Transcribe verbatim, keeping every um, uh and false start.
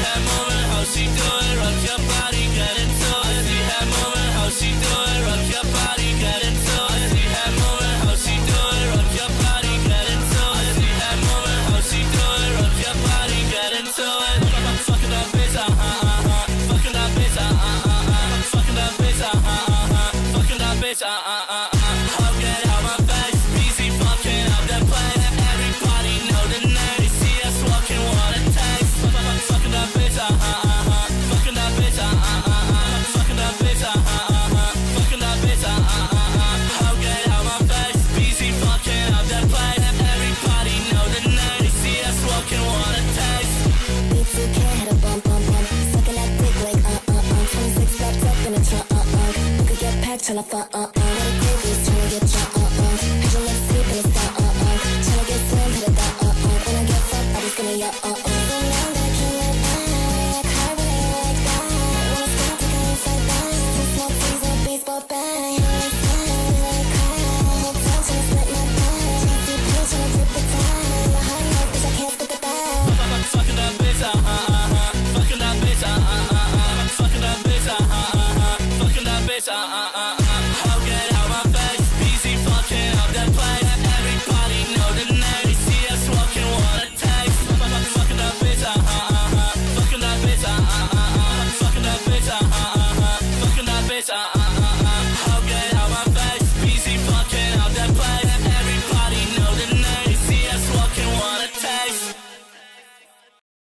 her moving, how she do it, rock your body, get into it. I see her moving, how she do it, rock your body, get into it. I see her moving, how she do it, rock your body, get into it. I see her moving, how she do it, rock your body, get into it. Fucking that bitch, uh uh uh uh. Fucking that bitch, uh uh uh uh. Fucking that bitch, uh uh uh uh. Fucking that bitch, uh uh uh uh. I'll get out my face, easy fucking up the place. Everybody know the name, they see us walking, what it takes. Fucking that bitch, uh uh uh uh. Fucking that bitch, uh uh uh uh. Fucking that bitch, uh uh uh uh. Fucking that bitch, uh uh uh uh. I'll get out my face, easy fucking up the place. Everybody know the name, they see us walking, what it takes. B two K had a bump, bump, bump. Sucking that dick like uh uh uh. twenty-six wrapped up in a trunk, uh uh. You could get packed till I fuck, uh uh. What a groove is trying to get drunk,